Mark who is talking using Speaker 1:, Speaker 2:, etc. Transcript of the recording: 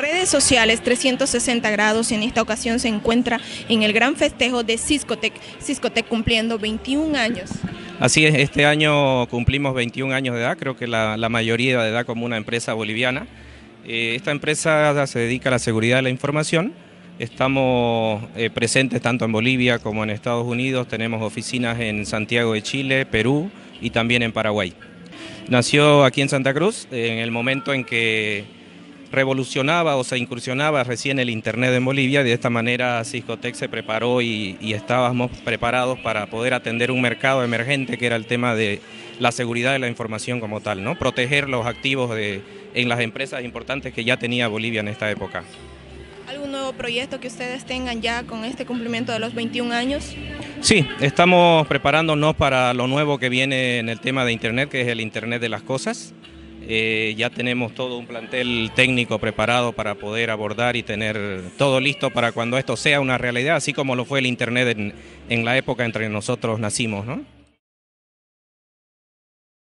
Speaker 1: redes sociales 360 grados en esta ocasión se encuentra en el gran festejo de Ciscotec, Ciscotec cumpliendo 21 años.
Speaker 2: Así es, este año cumplimos 21 años de edad, creo que la mayoría de edad como una empresa boliviana. Esta empresa se dedica a la seguridad de la información. Estamos presentes tanto en Bolivia como en Estados Unidos, tenemos oficinas en Santiago de Chile, Perú y también en Paraguay. Nació aquí en Santa Cruz en el momento en que revolucionaba o se incursionaba recién el Internet en Bolivia. De esta manera Ciscotec se preparó y estábamos preparados para poder atender un mercado emergente que era el tema de la seguridad de la información como tal, ¿no? Proteger los activos en las empresas importantes que ya tenía Bolivia en esta época.
Speaker 1: ¿Algún nuevo proyecto que ustedes tengan ya con este cumplimiento de los 21 años?
Speaker 2: Sí, estamos preparándonos para lo nuevo que viene en el tema de Internet, que es el Internet de las cosas. Ya tenemos todo un plantel técnico preparado para poder abordar y tener todo listo para cuando esto sea una realidad, así como lo fue el Internet en la época entre nosotros nacimos, ¿no?